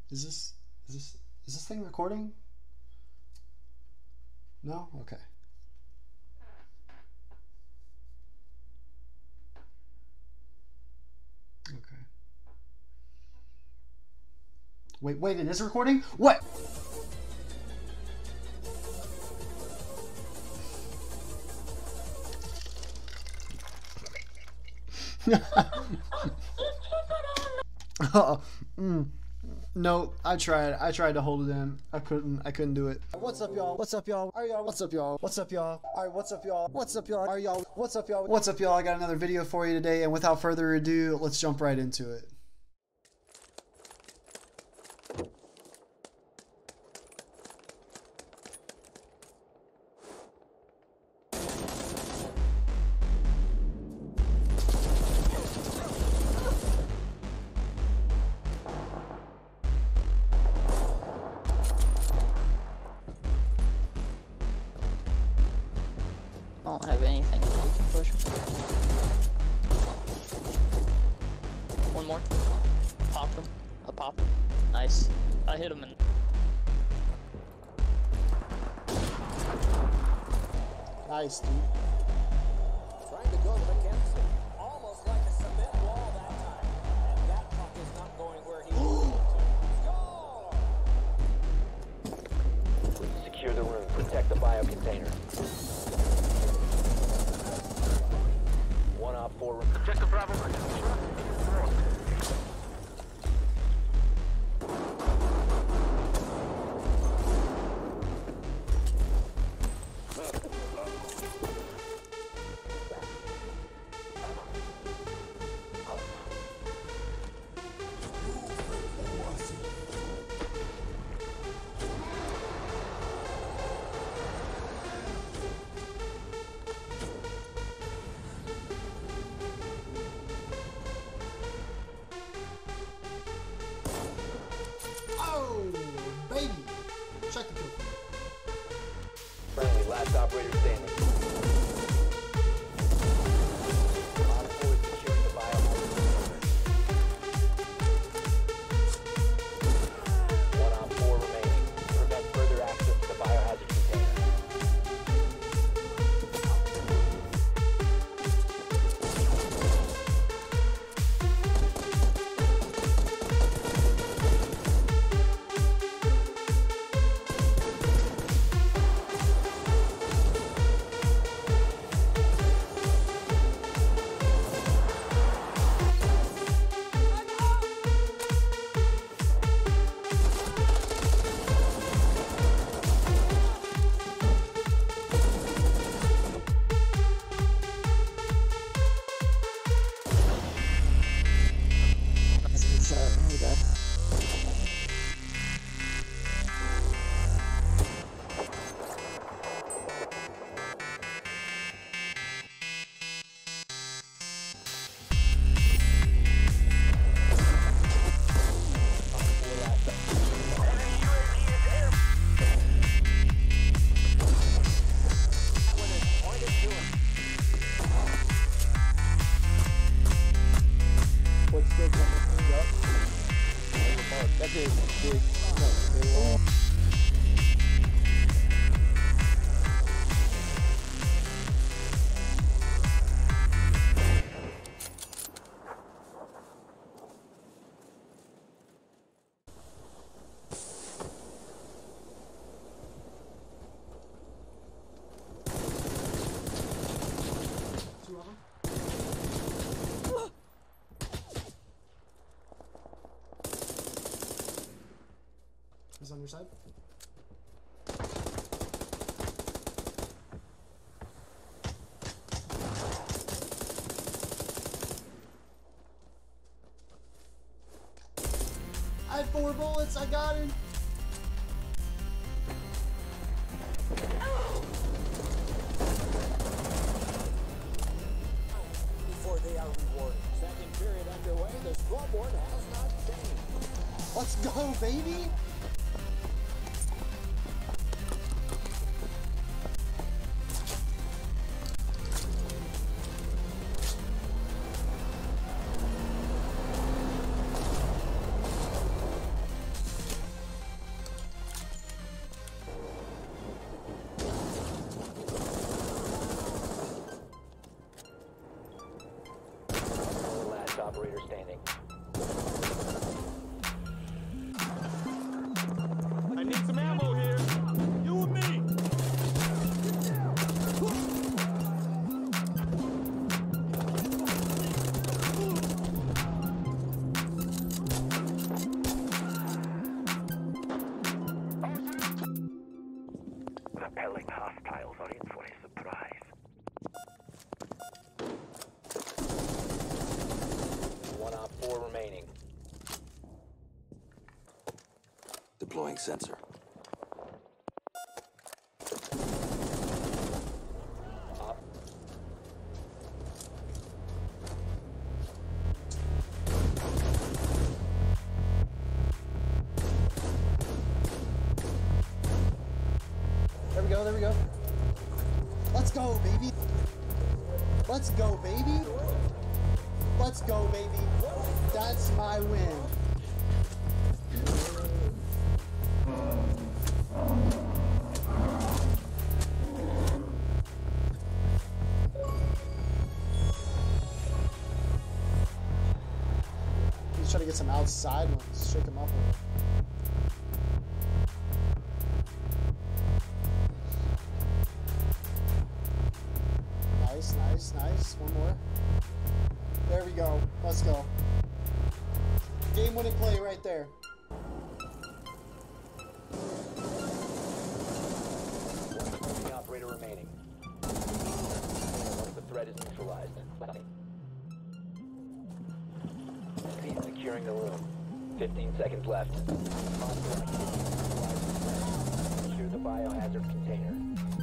Is this thing recording? No? Okay. Okay. Wait, it is recording? What? No, I tried to hold it in. I couldn't do it. What's up, y'all? What's up, y'all? Are y'all? What's up, y'all? What's up, y'all? All right, what's up, y'all? What's up, y'all? Are y'all? What's up, y'all? What's up, y'all? I got another video for you today, and without further ado, let's jump right into it. I don't have anything that we can push. One more. Popped him. I popped him. Nice. I hit him and... Nice, dude. Trying to go to McKenzie. Almost like a cement wall that time. And that puck is not going where he wanted it to. Score! Secure the room. Protect the bio container. 1 op 4. Objective Bravo. Oh, baby. Check the kill. Friendly, last operator standing. Op 4 is securing the biohazard container. 1 op 4 remaining. Prevent further access to the biohazard container. That is big. No, Two of them. He's on your side. I had 4 bullets. I got him. before they are rewarded. Second period underway. The scoreboard has not changed. Let's go, baby. Repelling hostiles are in for a surprise. One op 4 remaining. Deploying sensor. Op. There we go, there we go. Let's go, baby. Let's go, baby. Let's go, baby. That's my win. He's trying to get some outside ones, shake him up a little. Nice, nice, nice. One more. There we go. Let's go. Game-winning play right there. One operator remaining. Once the threat is neutralized. Cease securing the room. 15 seconds left. Secure the biohazard container.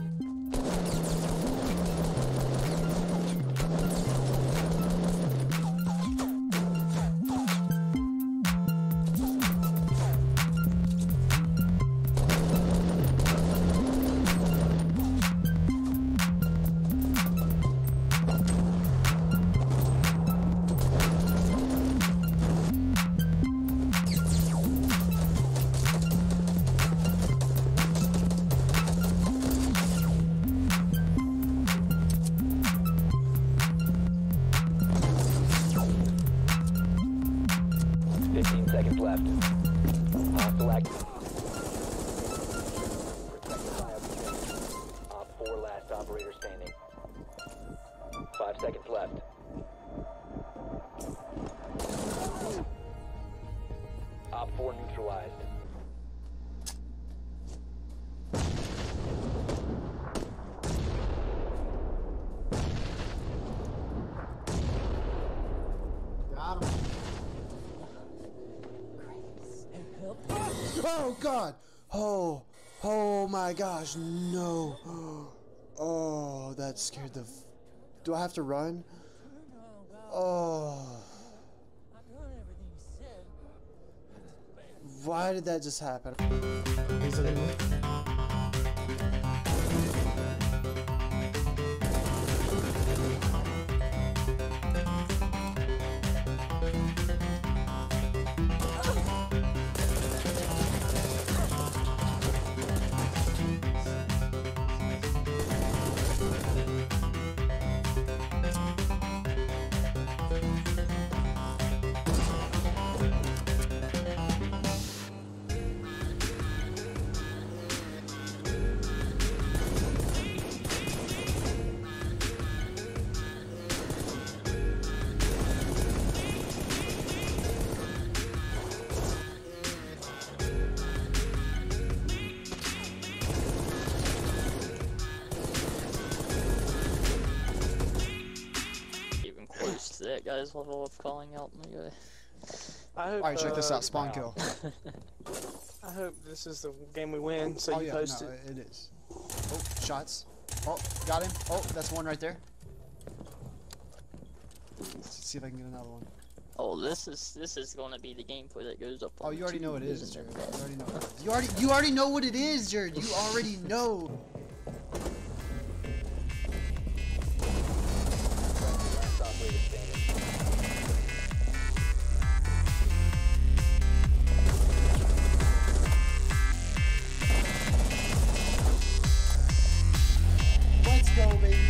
Seconds left. Hostile active. Protect the biocontainer. Op 4 last operator standing. 5 seconds left. Op 4 neutralized. Got him. Oh God! Oh my gosh! No! Oh, that scared the. Do I have to run? Oh. Why did that just happen? He's looking at me. That guy's level of calling out my guy. I hope, Alright, check this out. Spawn kill. I hope this is the game we win, so Oh you yeah, post no, it. it is. Oh, shots. Oh, got him. Oh, that's one right there. Let's see if I can get another one. Oh, this is gonna be the gameplay that goes up. Oh, on you already know what it is, isn't Jared. it? You already know. What it is. You already know what it is, Jared. You already know. Last operator standing. Let's go, baby.